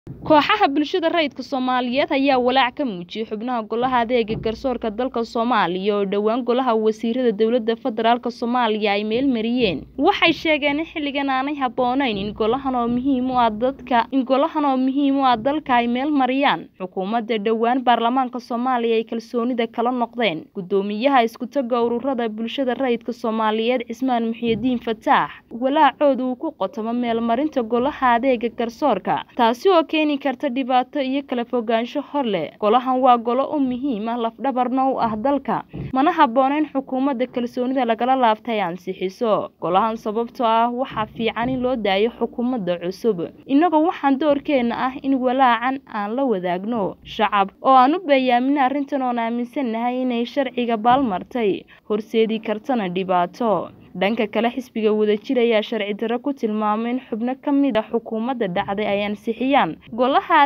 kooxaha bulshada rayidka Soomaaliyeed ayaa walaac ka muujiyay xubnaha golaha adeega garsoorka dalka Soomaaliya oo dhawaan golaha wasiirada dawladda federaalka Soomaaliya ay meel mariyeen. Waxay sheegeen in xilligan aanay habboonayn in golahan oo muhiim u ah dalka ay meel mariyaan. Xukuumadda dhawaan baarlamaanka Soomaaliya ay kalsoonida kala noqdeen. Gudoomiyaha isku taga ururada bulshada rayidka Soomaaliyeed Cismaan Muxyidiin Fataax walaacoodu uu ku qotamo meel marinta golaha adeega garsoorka, taasi oo keeni karta dhibaato iyo kala fogaansho hor leh. Golahan waa golo u muhiim ah lafdhabarna u ah dalka, mana habboonayn xukuumadda kalsoonida lagala laabtay ansixiso golahan sababtoo ah waxa fiican in loo daayo xukuumadda cusub. Inagoo waxaan doorkeena ah in walaacan aan la wadaagno shacab oo aan u bayaamin arrintan oo aaminsanahay inay sharciga baalmartay horseedi kartana dhibaato. dhanka kale xisbiga wadajir ayaa sharci darro ku tilmaamay in xubno ka mid ah xukuumadda dhacday ay ansixiyaan golaha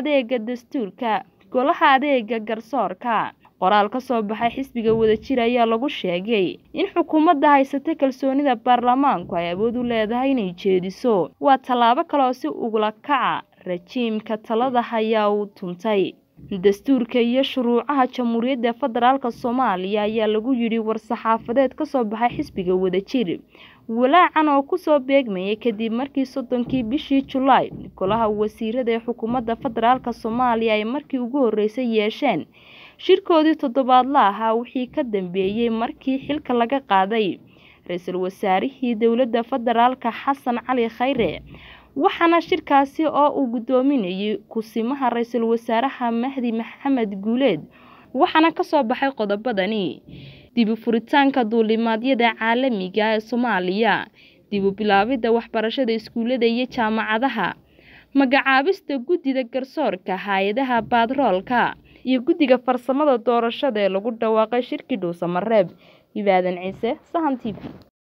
adeega garsoorka. qoraal ka soo baxay xisbiga wadajir ayaa lagu sheegay in xukuumadda haysata kalsoonida baarlamaanku ay awood u leedahay inay jeediso. Waa tallaabo kale oo si ugula kaca rajiimka talada haya uu tuntay dastuurka iyo shuruucaha Jamhuuriyadda Federaalka Soomaaliya ayaa lagu yiri war-saxaafadeed ka soo baxay xisbiga wadajir. walaacan oo ku soo beegmayay kadib markii 30kii bishii July golaha wasiirada ee xukuumadda Federaalka Soomaaliya ay markii ugu horeysay yeesheen shirkoodii toddobaadla ahaa wixii ka dambeeyay markii xilka laga qaaday ra'iisul wasaarihii dawladda federaalka Xasan Cali Khayre. waxaana shirkaasi oo uu gudoominayay kusimaha ra'iisul wasaaraha Mahdi Maxamed Guuleed waxaana ka soo baxay qodobadani: dib u furitaanka duulimaadyada caalamiga ah ee Soomaaliya, dib u bilaabida waxbarashada iskuulada iyo jaamacadaha, magacaabista guddiga garsoorka, hay'adaha baadroolka iyo guddiga farsamada doorashada ee lagu dhawaaqay shirkii Dhuusamareeb. Ibaadan Ciise, Sahan TV.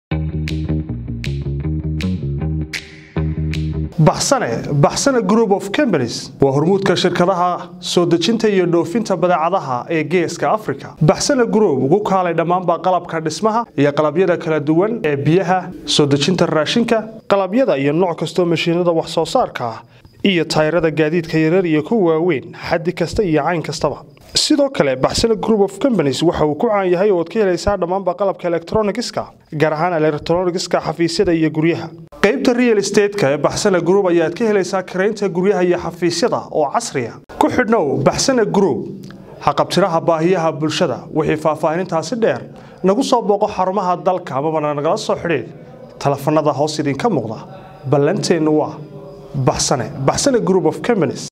Baxsane Group of Companies waa hormuudka shirkadaha soo dejinta iyo dhoofinta badeecadaha ee Geeska Afrika. Baxsane Group ugu kaalay dhammaan qalabka dhismaha iyo qalabyada kala duwan ee biyaha, soo dejinta raashinka, qalabyada iyo nooc kasta oo mashiinada wax soo saarka iyo taayirada gaadiidka yaryar iyo kuwa waaweyn xaddi kasta iyo cayn kastaba. sidoo kale Baxsane Group of Companies waxa uu ku caan yahay oo ka helaysaa dhammaan qalabka electronics-ka, gaar ahaan electronics-ka xafiisyada iyo guryaha. qaybta real estate-ka ee Baxsane Group ayaa ka helaysaa kareynta guryaha iyo xafiisyada oo casri ah. ku xidhnow Baxsane Group haqabtiraha baahiyaha bulshada. wixii faahfaahintaasi dheer nagu soo booqo xarumaha dalka ama nagala soo xidhiid telefoonada hoos idinka muuqda. ballanteenu waa Baxsane Group of Companies.